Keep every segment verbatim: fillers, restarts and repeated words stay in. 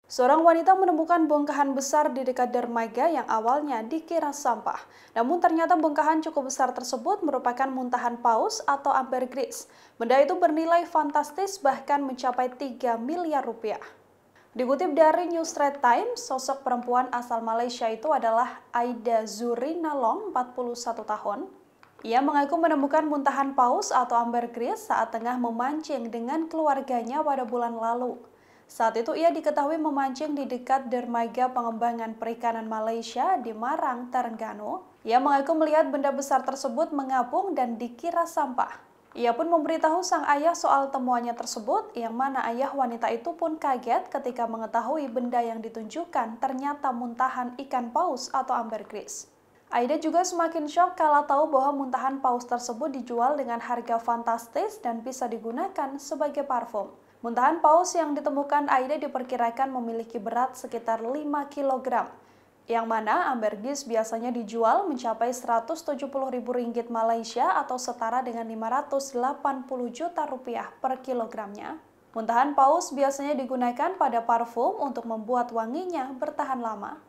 Seorang wanita menemukan bongkahan besar di dekat dermaga yang awalnya dikira sampah. Namun ternyata bongkahan cukup besar tersebut merupakan muntahan paus atau ambergris. Benda itu bernilai fantastis bahkan mencapai tiga miliar rupiah. Dikutip dari New Straits Times, sosok perempuan asal Malaysia itu adalah Aida Zurina Long, empat puluh satu tahun. Ia mengaku menemukan muntahan paus atau ambergris saat tengah memancing dengan keluarganya pada bulan lalu. Saat itu ia diketahui memancing di dekat dermaga pengembangan perikanan Malaysia di Marang, Terengganu. Ia mengaku melihat benda besar tersebut mengapung dan dikira sampah. Ia pun memberitahu sang ayah soal temuannya tersebut, yang mana ayah wanita itu pun kaget ketika mengetahui benda yang ditunjukkan ternyata muntahan ikan paus atau ambergris. Aida juga semakin syok kala tahu bahwa muntahan paus tersebut dijual dengan harga fantastis dan bisa digunakan sebagai parfum. Muntahan paus yang ditemukan Aida diperkirakan memiliki berat sekitar lima kilogram, yang mana ambergris biasanya dijual mencapai seratus tujuh puluh ribu ringgit Malaysia atau setara dengan lima ratus delapan puluh juta rupiah per kilogramnya. Muntahan paus biasanya digunakan pada parfum untuk membuat wanginya bertahan lama.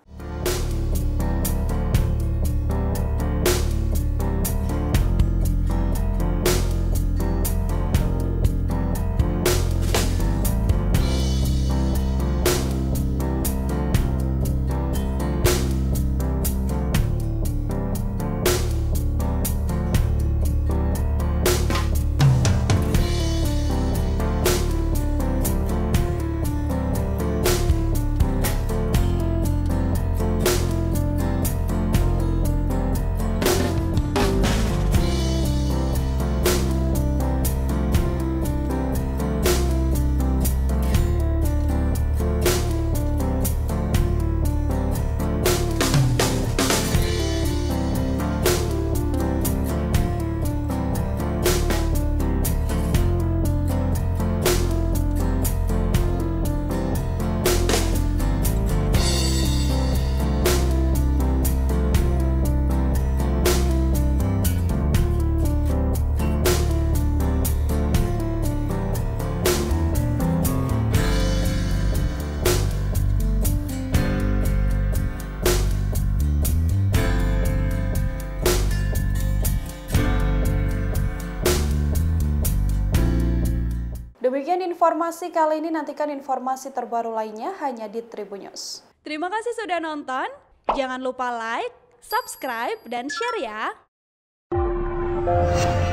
Demikian informasi kali ini, nantikan informasi terbaru lainnya hanya di Tribun News. Terima kasih sudah nonton, jangan lupa like, subscribe, dan share ya!